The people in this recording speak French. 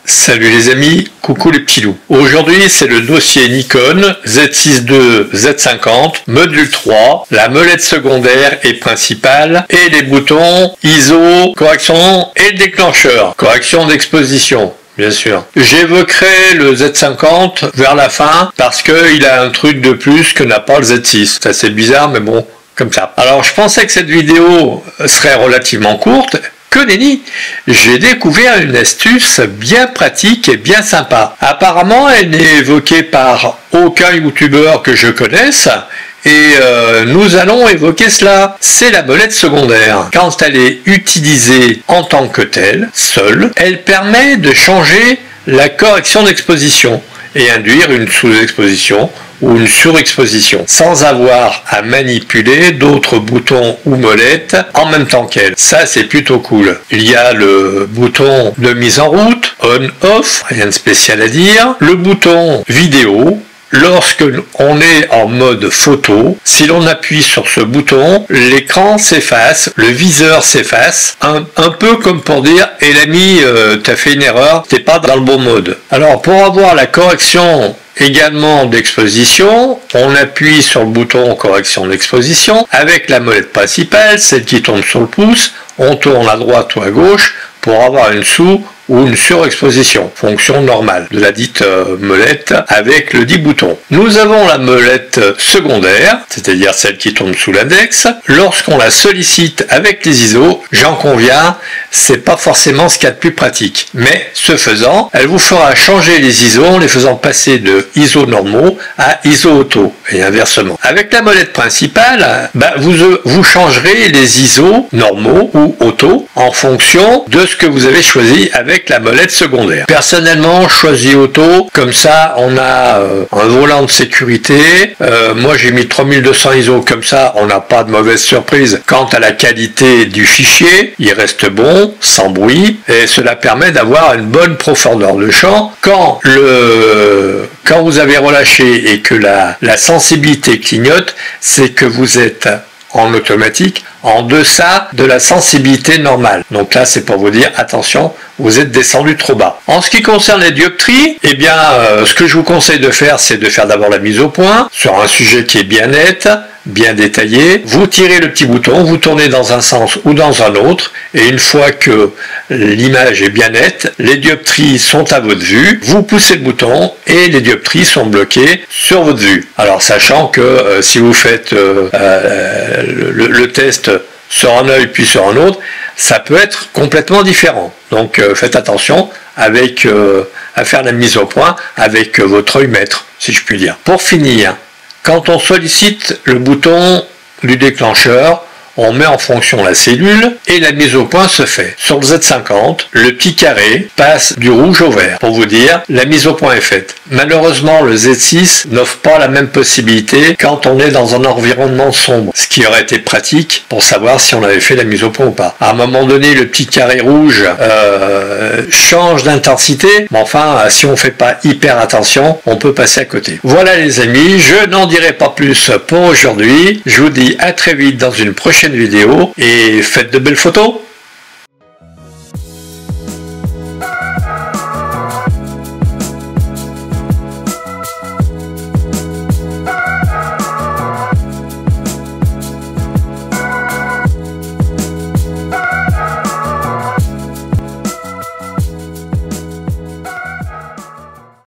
Salut les amis, coucou les petits loups. Aujourd'hui c'est le dossier Nikon Z6 II Z50, module 3, la molette secondaire et principale et les boutons ISO, correction et le déclencheur, correction d'exposition. Bien sûr. J'évoquerai le Z50 vers la fin parce qu'il a un truc de plus que n'a pas le Z6. C'est assez bizarre mais bon, comme ça. Alors je pensais que cette vidéo serait relativement courte. Que nenni, j'ai découvert une astuce bien pratique et bien sympa. Apparemment, elle n'est évoquée par aucun youtubeur que je connaisse et nous allons évoquer cela. C'est la molette secondaire. Quand elle est utilisée en tant que telle, seule, elle permet de changer la correction d'exposition et induire une sous-exposition ou une surexposition, sans avoir à manipuler d'autres boutons ou molettes en même temps qu'elle. Ça, c'est plutôt cool. Il y a le bouton de mise en route, on-off, rien de spécial à dire. Le bouton vidéo, lorsque on est en mode photo, si l'on appuie sur ce bouton, l'écran s'efface, le viseur s'efface, un peu comme pour dire « Eh l'ami, t'as fait une erreur, t'es pas dans le bon mode ». Alors pour avoir la correction également d'exposition, on appuie sur le bouton correction d'exposition avec la molette principale, celle qui tombe sur le pouce, on tourne à droite ou à gauche pour avoir une sous ou une surexposition, fonction normale de la dite molette avec le dit bouton. Nous avons la molette secondaire, c'est-à-dire celle qui tombe sous l'index. Lorsqu'on la sollicite avec les ISO, j'en conviens, c'est pas forcément ce qu'il y a de plus pratique. Mais ce faisant, elle vous fera changer les ISO en les faisant passer de ISO normaux à ISO auto et inversement. Avec la molette principale, vous changerez les ISO normaux ou auto en fonction de ce que vous avez choisi avec la molette secondaire. Personnellement, je choisis auto, comme ça on a un volant de sécurité. Moi j'ai mis 3200 ISO, comme ça on n'a pas de mauvaise surprise quant à la qualité du fichier, il reste bon, sans bruit, et cela permet d'avoir une bonne profondeur de champ. Quand vous avez relâché et que la sensibilité clignote, c'est que vous êtes en automatique en deçà de la sensibilité normale. Donc là, c'est pour vous dire, attention, vous êtes descendu trop bas. En ce qui concerne les dioptries, eh bien, ce que je vous conseille de faire, c'est de faire d'abord la mise au point sur un sujet qui est bien net, bien détaillé. Vous tirez le petit bouton, vous tournez dans un sens ou dans un autre, et une fois que l'image est bien nette, les dioptries sont à votre vue, vous poussez le bouton et les dioptries sont bloquées sur votre vue. Alors sachant que si vous faites le test sur un œil puis sur un autre, ça peut être complètement différent. Donc faites attention à faire la mise au point avec votre œil maître, si je puis dire. Pour finir, quand on sollicite le bouton du déclencheur, on met en fonction la cellule et la mise au point se fait. Sur le Z50, le petit carré passe du rouge au vert pour vous dire la mise au point est faite. Malheureusement, le Z6 n'offre pas la même possibilité quand on est dans un environnement sombre, ce qui aurait été pratique pour savoir si on avait fait la mise au point ou pas. À un moment donné, le petit carré rouge change d'intensité, mais enfin, si on ne fait pas hyper attention, on peut passer à côté. Voilà les amis, je n'en dirai pas plus pour aujourd'hui. Je vous dis à très vite dans une prochaine vidéo et faites de belles photos.